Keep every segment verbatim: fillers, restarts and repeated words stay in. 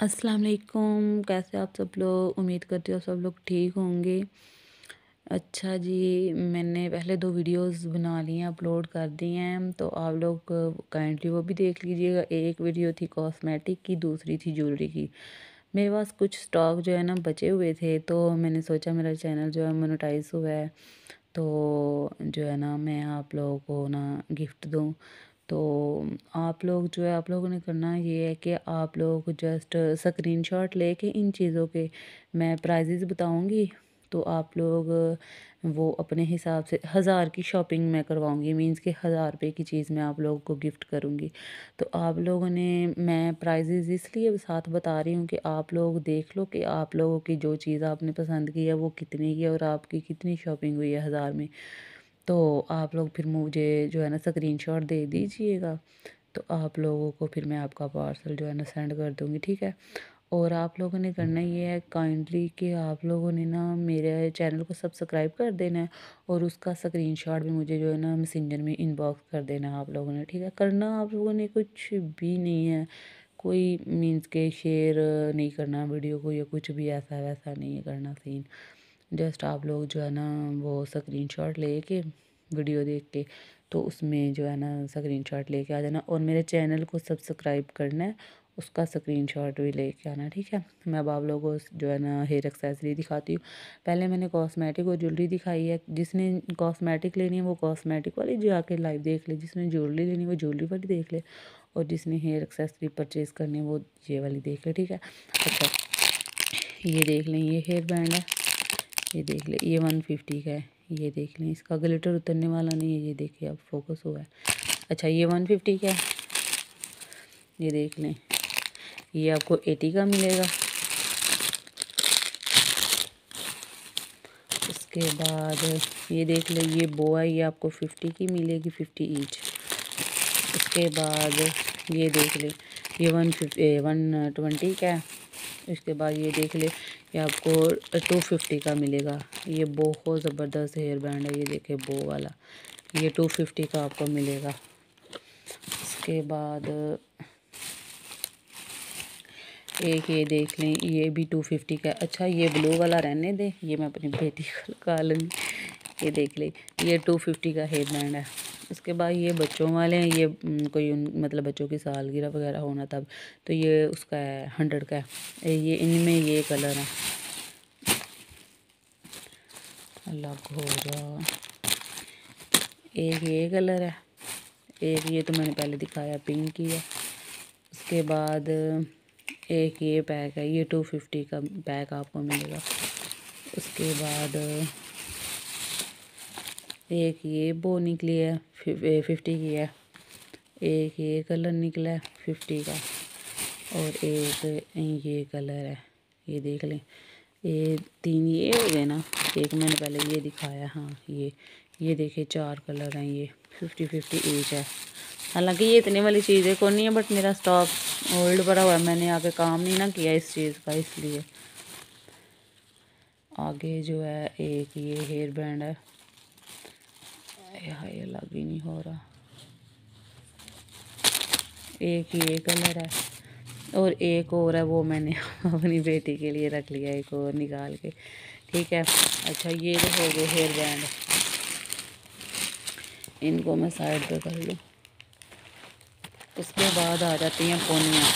अस्सलाम वालेकुम। कैसे आप सब लोग? उम्मीद करती हूँ सब लोग ठीक होंगे। अच्छा जी, मैंने पहले दो वीडियोस बना ली हैं, अपलोड कर दी हैं, तो आप लोग काइंडली वो भी देख लीजिएगा। एक वीडियो थी कॉस्मेटिक की, दूसरी थी ज्वेलरी की। मेरे पास कुछ स्टॉक जो है ना बचे हुए थे, तो मैंने सोचा मेरा चैनल जो है मोनेटाइज हुआ है, तो जो है ना मैं आप लोगों को ना गिफ्ट दूँ। तो आप लोग जो है आप लोगों ने करना ये है कि आप लोग जस्ट स्क्रीनशॉट लेके इन चीज़ों के मैं प्राइजेज़ बताऊंगी, तो आप लोग वो अपने हिसाब से हज़ार की शॉपिंग मैं करवाऊंगी, मींस के हज़ार रुपये की चीज़ मैं आप लोगों को गिफ्ट करूंगी। तो आप लोगों ने मैं प्राइजेज़ इसलिए साथ बता रही हूँ कि आप लोग देख लो कि आप लोगों की जो चीज़ आपने पसंद की है वो कितने की है और आपकी कितनी शॉपिंग हुई है हज़ार में। तो आप लोग फिर मुझे जो है ना स्क्रीनशॉट दे दीजिएगा, तो आप लोगों को फिर मैं आपका पार्सल जो है ना सेंड कर दूँगी, ठीक है। और आप लोगों ने करना ये है काइंडली कि आप लोगों ने ना मेरे चैनल को सब्सक्राइब कर देना है और उसका स्क्रीनशॉट भी मुझे जो है ना मैसेंजर में इनबॉक्स कर देना है आप लोगों ने, ठीक है। करना आप लोगों ने कुछ भी नहीं है, कोई मीन्स के शेयर नहीं करना वीडियो को या कुछ भी ऐसा वैसा नहीं है करना सीन। जस्ट आप लोग जो है ना वो स्क्रीनशॉट लेके वीडियो देख के, तो उसमें जो है ना स्क्रीनशॉट लेके आ जाना और मेरे चैनल को सब्सक्राइब करना है, उसका स्क्रीनशॉट भी लेके आना, ठीक है। मैं अब आप लोगों को जो है ना हेयर एक्सेसरी दिखाती हूँ। पहले मैंने कॉस्मेटिक और ज्वेलरी दिखाई है। जिसने कॉस्मेटिक लेनी है वो कॉस्मेटिक वाली जाके लाइव देख ले, जिसने ज्वेलरी लेनी है वो ज्वेलरी वाली देख ले, और जिसने हेयर एक्सेसरी परचेज़ करनी है वो ये वाली देख ले, ठीक है। अच्छा, ये देख लें, ये हेयर बैंड है, ये देख ले, ये वन फिफ्टी का है। ये देख लें, इसका ग्लिटर उतरने वाला नहीं है, ये देखिए अब फोकस हुआ है। अच्छा, ये वन फिफ्टी का है, ये देख लें। ये आपको एटी का मिलेगा। उसके बाद ये देख लें, ये बो है, ये आपको फिफ्टी की मिलेगी, फिफ्टी ईच। उसके बाद ये देख लें, ये वन फिफ्टी वन ट्वेंटी का है। इसके बाद ये देख ले, ये आपको टू फिफ्टी का मिलेगा। ये बहुत ज़बरदस्त हेयर बैंड है, ये देखे बो वाला, ये टू फिफ्टी का आपको मिलेगा। इसके बाद एक ये देख लें, ये भी टू फिफ्टी का। अच्छा, ये ब्लू वाला रहने दे, ये मैं अपनी बेटी को लगा लूँगी। ये देख ले, ये टू फिफ्टी का हेयर बैंड है। उसके बाद ये बच्चों वाले हैं, ये कोई मतलब बच्चों की सालगिरह वगैरह होना तब, तो ये उसका है हंड्रेड का है। ये इनमें ये कलर है, अलग हो जा। एक ये कलर है, एक ये तो मैंने पहले दिखाया पिंक की है। उसके बाद एक ये पैक है, ये टू फिफ्टी का पैक आपको मिलेगा। उसके बाद एक ये बो निकली है, फिफ्टी की है। एक ये कलर निकला है फिफ्टी का, और एक ये कलर है, ये देख लें। ये तीन ये हो गए ना, एक मैंने पहले ये दिखाया, हाँ ये ये देखे चार कलर हैं, ये फिफ्टी फिफ्टी ईच है। हालांकि ये इतनी वाली चीज़ें कौन नहीं है, बट मेरा स्टॉक ओल्ड पड़ा हुआ है, मैंने आगे काम नहीं ना किया इस चीज़ का, इसलिए। आगे जो है एक ये हेयर बैंड है, यहाँ ये लग ही नहीं हो रहा। एक ये कलर है और एक और है, वो मैंने अपनी बेटी के लिए रख लिया एक और निकाल के, ठीक है। अच्छा, ये जो हो गए हेयर बैंड, इनको मैं साइड पे कर लूँ। उसके बाद आ जाती हैं पोनियाँ,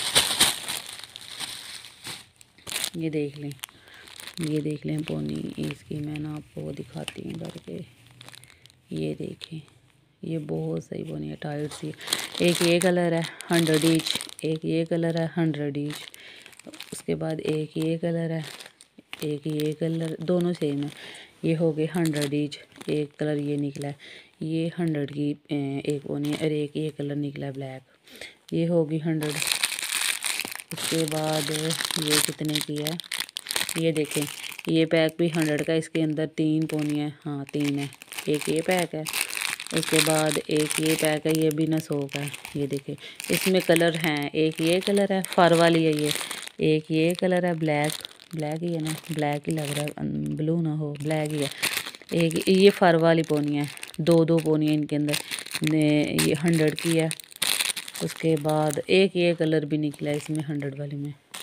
ये देख लें, ये देख लें पोनी। इसकी मैं ना आपको वो दिखाती हूँ करके, ये देखें, ये बहुत सही पोनी है, टाइट सी। एक ये कलर है हंड्रेड ईच, एक ये कलर है हंड्रेड ईच। उसके बाद एक ये कलर है, एक ये कलर, दोनों सेम है। ये हो गए हंड्रेड ईच। एक कलर ये निकला है, ये हंड्रेड की एक पोनी है, और एक ये कलर निकला है ब्लैक, ये होगी हंड्रेड। उसके बाद ये कितने की है, ये देखें, ये पैक भी हंड्रेड का, इसके अंदर तीन पोनियाँ, हाँ तीन है, एक ये पैक है। उसके बाद एक ये पैक है, ये भी ना सौ का है, ये देखें। इसमें कलर हैं, एक ये कलर है, फर वाली है ये, एक ये कलर है ब्लैक, ब्लैक ही है ना, ब्लैक ही लग रहा है, ब्लू ना हो, ब्लैक ही है। एक ये फर वाली पोनियाँ, दो दो पोनियाँ इनके अंदर, ये हंड्रेड की है। उसके बाद एक ये कलर भी निकला है इसमें हंड्रेड वाली में,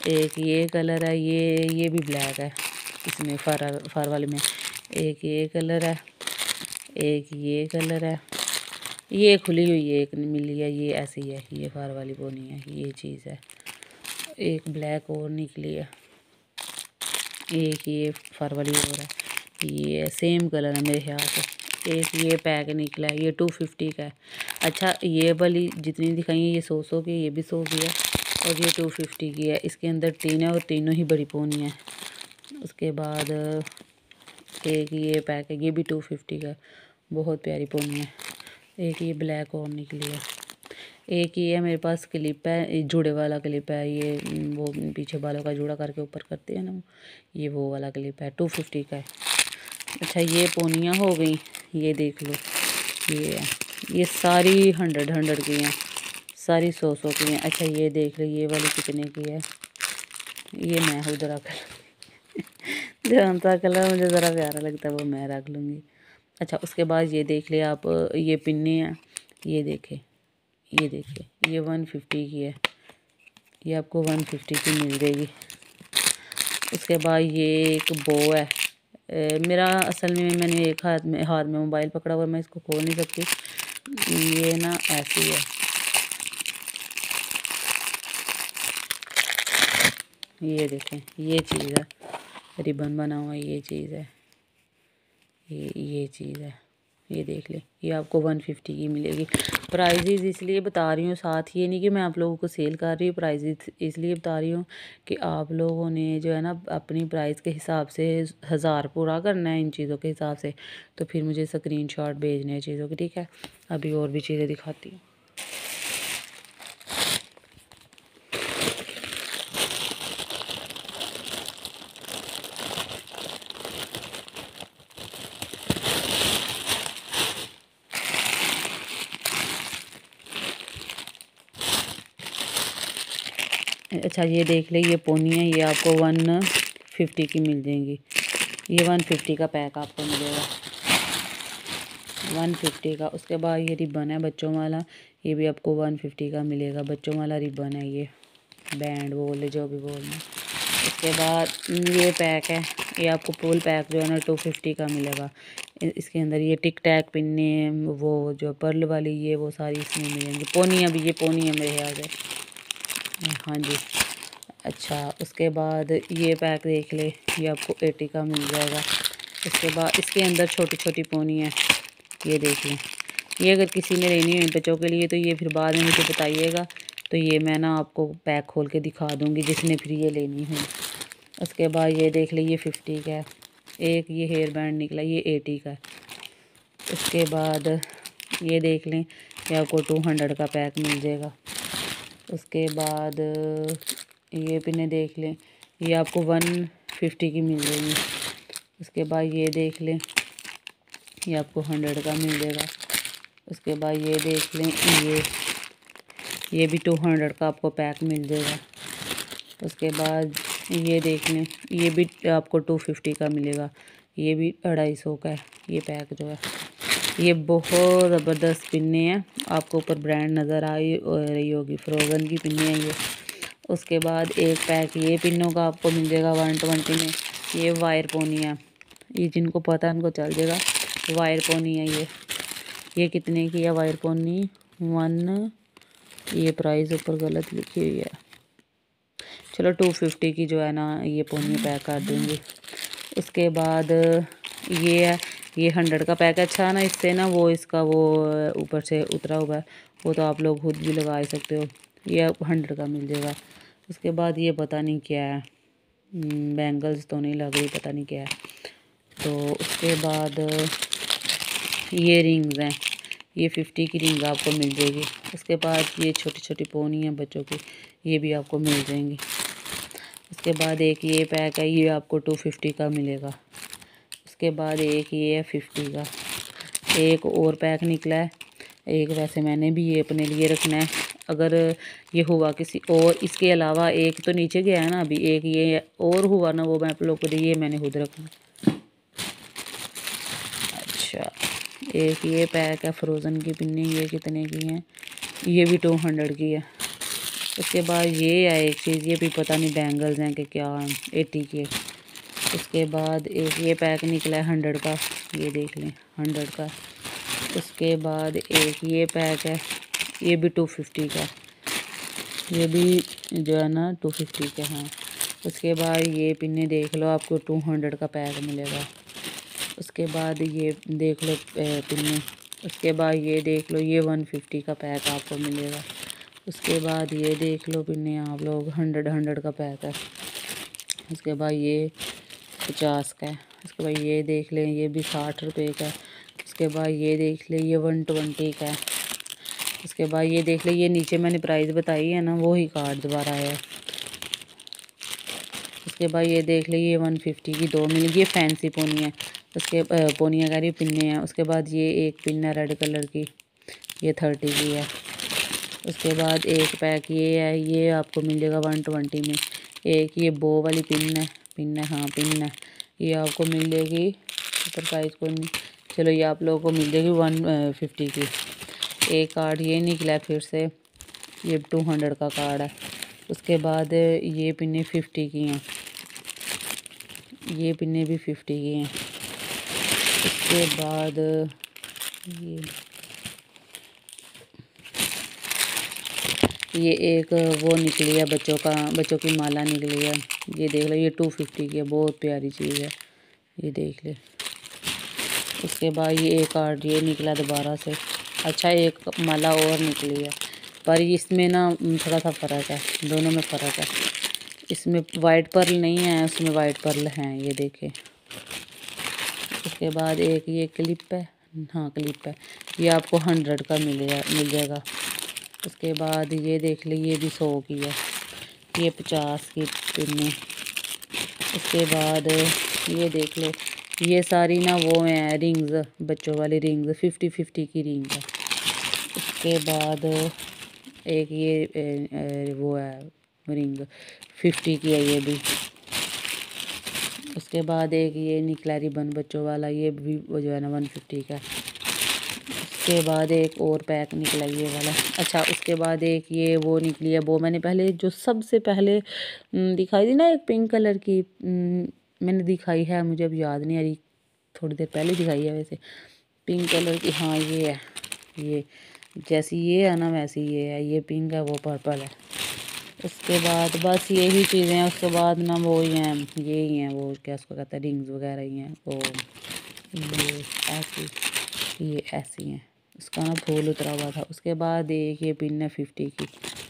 एक ये कलर है, ये ये भी ब्लैक है इसमें फार फार वाले में। एक ये कलर है, एक ये कलर है, ये खुली हुई है एक मिली है, ये ऐसी है, ये फार वाली पोनी है, ये चीज़ है। एक ब्लैक और निकली है, एक ये फार वाली और है, ये सेम कलर है मेरे ख्याल से। एक ये पैक निकला है, ये टू फिफ्टी का है। अच्छा ये वाली जितनी दिखाई है ये सौ सौ की, ये भी सौ की है और ये टू फिफ्टी की है। इसके अंदर तीन है और तीनों ही बड़ी पोनी है। उसके बाद एक ये पैक है, ये भी टू फिफ्टी का है, बहुत प्यारी पोनी है। एक ये ब्लैक और निकली है। एक ये है मेरे पास क्लिप है, जुड़े वाला क्लिप है, ये वो पीछे बालों का जुड़ा करके ऊपर करते हैं ना, ये वो वाला क्लिप है, टू फिफ्टी का है। अच्छा ये पोनियाँ हो गई, ये देख लो, ये है, ये सारी हंड्रेड हंड्रेड की हैं, सारी सौ सौ की हैं। अच्छा ये देख लो, ये वाली कितने की है, ये मैं खुद रख जौन सा कलर मुझे ज़रा प्यारा लगता है वो मैं रख लूँगी। अच्छा उसके बाद ये देख लिया आप, ये पिन्ने हैं, ये देखें, ये देखिए, ये वन फिफ्टी की है, ये आपको वन फिफ्टी की मिल जाएगी। उसके बाद ये एक बो है, ए, मेरा असल में मैंने एक हाथ में हाथ में मोबाइल पकड़ा हुआ है, मैं इसको खोल नहीं सकती, ये ना ऐसी है, ये देखें, ये चीज़ है, रिबन बना हुआ ये चीज़ है, ये ये चीज़ है, ये देख लें, ये आपको वन फिफ्टी की मिलेगी। प्राइजेज़ इसलिए बता रही हूँ साथ, ये नहीं कि मैं आप लोगों को सेल कर रही हूँ, प्राइजेज़ इसलिए बता रही हूँ कि आप लोगों ने जो है ना अपनी प्राइस के हिसाब से हज़ार पूरा करना है इन चीज़ों के हिसाब से, तो फिर मुझे स्क्रीनशॉट भेजने हैं चीज़ों के, ठीक है। अभी और भी चीज़ें दिखाती हूँ। अच्छा ये देख ले, ये पोनी है, ये आपको वन फिफ्टी की मिल जाएंगी, ये वन फिफ्टी का पैक आपको मिलेगा, वन फिफ्टी का। उसके बाद ये रिबन है बच्चों वाला, ये भी आपको वन फिफ्टी का मिलेगा, बच्चों वाला रिबन है, ये बैंड बोले जो भी बोलना। उसके बाद ये पैक है, ये आपको फुल पैक जो है ना टू फिफ्टी का मिलेगा। इसके अंदर ये टिक टैक पिन्ने, वो जो पर्ल वाली, ये वो सारी इसमें मिलेंगी। पोनी अभी ये पोनी है मेरे ख्याल से, हाँ जी। अच्छा उसके बाद ये पैक देख ले, ये आपको एटी का मिल जाएगा। उसके बाद इसके अंदर छोटी छोटी पोनी है, ये देख लें। ये अगर किसी ने लेनी हो बच्चों के लिए तो ये फिर बाद में मुझे बताइएगा, तो ये मैं ना आपको पैक खोल के दिखा दूँगी जिसने फिर ये लेनी हो। उसके बाद ये देख ले, ये फिफ्टी का है। एक ये हेयर बैंड निकला, ये एटी का है। उसके बाद ये देख लें, ये आपको टू हंड्रेड का पैक मिल जाएगा। उसके बाद ये पिने देख लें, ये आपको वन फिफ्टी की मिल जाएगी। उसके बाद ये देख लें, ये आपको हंड्रेड का मिल जाएगा। उसके बाद ये देख लें, ये ये भी टू हंड्रेड का आपको पैक मिल जाएगा। उसके बाद ये देख लें, ये भी आपको टू फिफ्टी का मिलेगा, ये भी अढ़ाई सौ का है ये पैक जो है। ये बहुत ज़बरदस्त पिन्ने हैं, आपको ऊपर ब्रांड नज़र आई रही होगी, फ्रोज़न की पिन्ने हैं ये। उसके बाद एक पैक ये पिन्नों का आपको मिल जाएगा वन ट्वेंटी में। ये वायर पोनी है, ये जिनको पता है उनको चल जाएगा, वायर पोनी है ये। ये कितने की है वायर पोनी? वन, ये प्राइस ऊपर गलत लिखी हुई है, चलो टू फिफ्टी की जो है ना ये पोनी पैक कर दूँगी। उसके बाद ये है, ये हंड्रेड का पैक है। अच्छा ना इससे ना वो इसका वो ऊपर से उतरा हुआ है, वो तो आप लोग खुद भी लगा सकते हो, ये हंड्रेड का मिल जाएगा। उसके बाद ये पता नहीं क्या है, बैंगल्स तो नहीं लग रही, पता नहीं क्या है। तो उसके बाद ये रिंग्स हैं, ये फिफ्टी की रिंग आपको मिल जाएगी। उसके बाद ये छोटी छोटी पोनी हैं बच्चों की, ये भी आपको मिल जाएंगी। उसके बाद एक ये पैक है, ये आपको टू फिफ्टी का मिलेगा। उसके बाद एक ये है फिफ्टी का। एक और पैक निकला है, एक वैसे मैंने भी ये अपने लिए रखना है, अगर ये हुआ किसी और, इसके अलावा एक तो नीचे गया है ना अभी, एक ये और हुआ ना वो मैं आप लोगों को, ये मैंने खुद रखना। अच्छा एक ये पैक है फ्रोज़न की पिन्नी, ये कितने की हैं? ये भी टू हंड्रेड की है। उसके बाद ये है एक चीज़, ये भी पता नहीं बैंगल्स हैं कि क्या, एटी के। उसके बाद एक ये पैक निकला है हंड्रेड का, ये देख लें हंड्रेड का। उसके बाद एक ये पैक है, ये भी टू फिफ्टी का, ये भी जो है ना टू फिफ्टी का। हाँ, उसके बाद ये पिन्ने देख लो, आपको टू हंड्रेड का पैक मिलेगा। उसके बाद ये देख लो पिन्ने। उसके बाद ये देख लो, ये वन फिफ्टी का पैक आपको मिलेगा। उसके बाद ये देख लो पिन्ने आप लोग, हंड्रेड हंड्रेड का पैक है। उसके बाद ये पचास का है। उसके बाद ये देख लें, ये भी साठ रुपये का है। उसके बाद ये देख लें, ये वन ट्वेंटी का है। उसके बाद ये देख लें, ये नीचे मैंने प्राइस बताई है ना, वो ही कार्ड दोबारा आया है। उसके बाद ये देख लें, ये वन फिफ्टी की दो मिल, ये फैंसी पोनी है। उसके पोनियाँ कह रही पिन्ने हैं। उसके बाद ये एक पिन है रेड कलर की, ये थर्टी की है। उसके बाद एक पैक ये है, ये आपको मिलेगा वन ट्वेंटी में। एक ये बो वाली पिन है, पिन है हाँ पिन है, ये आपको मिल जाएगी ऊपर प्राइस को नहीं, चलो ये आप लोगों को मिल जाएगी वन फिफ्टी की। एक कार्ड ये निकला है फिर से, ये टू हंड्रेड का कार्ड है। उसके बाद ये पिन्ने फिफ्टी की हैं, ये पिन्ने भी फिफ्टी की हैं। उसके बाद ये ये एक वो निकली है बच्चों का, बच्चों की माला निकली है, ये देख लो, ये टू फिफ्टी की है, बहुत प्यारी चीज़ है, ये देख ले। उसके बाद ये एक कार्ड ये निकला दोबारा से। अच्छा, एक माला और निकली है, पर इसमें ना थोड़ा सा फ़र्क है, दोनों में फ़र्क है। इसमें वाइट पर्ल नहीं है, उसमें वाइट पर्ल हैं, ये देखें। उसके बाद एक ये क्लिप है, हाँ क्लिप है, ये आपको हंड्रेड का मिलेगा मिल जाएगा। उसके बाद ये देख ली, ये भी सौ की है, ये पचास की पिन्नी। उसके बाद ये देख लो, ये सारी ना वो हैं रिंग्स, बच्चों वाली रिंग्स, फिफ्टी फिफ्टी की रिंग है। उसके बाद एक ये ए, ए, वो है रिंग, फिफ्टी की है ये भी। उसके बाद एक ये निकला रिबन बच्चों वाला, ये भी वो जो है ना वन फिफ्टी का। उसके बाद एक और पैक निकला ये वाला। अच्छा, उसके बाद एक ये वो निकली है, वो मैंने पहले जो सबसे पहले दिखाई थी ना, एक पिंक कलर की मैंने दिखाई है, मुझे अब याद नहीं आ रही, थोड़ी देर पहले दिखाई है वैसे, पिंक कलर की। हाँ ये है, ये जैसी ये है ना वैसी ये है, ये पिंक है वो पर्पल है। उसके बाद बस यही चीज़ें हैं। उसके बाद ना वो ही हैं, ये ही हैं वो क्या उसको कहते हैं, रिंग्स वगैरह ही हैं वो, ये ऐसी, ये ऐसी हैं। उसका ना फूल उतरा हुआ था। उसके बाद एक ये पिन है फिफ्टी की।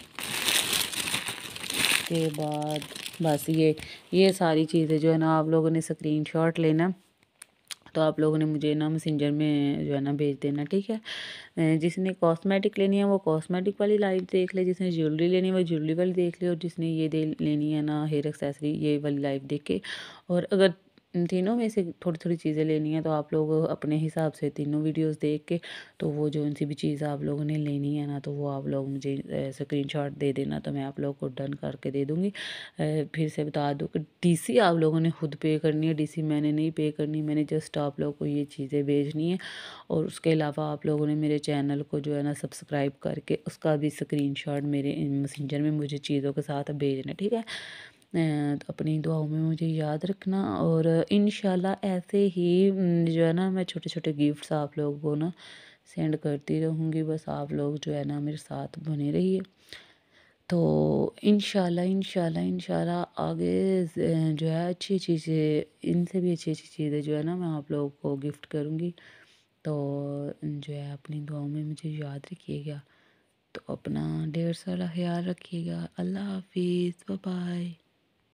उसके बाद बस ये ये सारी चीज़ें जो है ना, आप लोगों ने स्क्रीनशॉट लेना, तो आप लोगों ने मुझे ना मैसेंजर में जो है ना भेज देना, ठीक है। जिसने कॉस्मेटिक लेनी है वो कॉस्मेटिक वाली लाइव देख ले, जिसने ज्वेलरी लेनी है वो ज्वेलरी वाली देख ले, और जिसने ये दे लेनी है ना हेयर एक्सेसरी, ये वाली लाइव देख के। और अगर तीनों में से थोड़ी थोड़ी चीज़ें लेनी है तो आप लोग अपने हिसाब से तीनों वीडियोस देख के, तो वो जो सी भी चीज़ आप लोगों ने लेनी है ना, तो वो आप लोग मुझे स्क्रीनशॉट दे देना, तो मैं आप लोगों को डन करके दे दूँगी। फिर से बता दूँ कि डीसी आप लोगों ने खुद पे करनी है, डीसी मैंने नहीं पे करनी, मैंने जस्ट आप लोगों को ये चीज़ें भेजनी है। और उसके अलावा आप लोगों ने मेरे चैनल को जो है ना सब्सक्राइब करके उसका भी स्क्रीनशॉट मेरे मैसेंजर में मुझे चीज़ों के साथ भेजना, ठीक है। तो अपनी दुआओं में मुझे याद रखना, और इंशाल्लाह ऐसे ही जो है ना मैं छोटे छोटे गिफ्ट्स आप लोगों को ना सेंड करती रहूँगी। बस आप लोग जो है ना मेरे साथ बने रहिए, तो इंशाल्लाह इंशाल्लाह इंशाल्लाह आगे जो है अच्छी चीज़ें, इनसे भी अच्छी अच्छी चीज़ें जो है ना मैं आप लोगों को गिफ्ट करूँगी। तो जो है अपनी दुआओं में मुझे याद रखिएगा, तो अपना ढेर सारा ख्याल रखिएगा। अल्लाह हाफिज़, बाय बाय।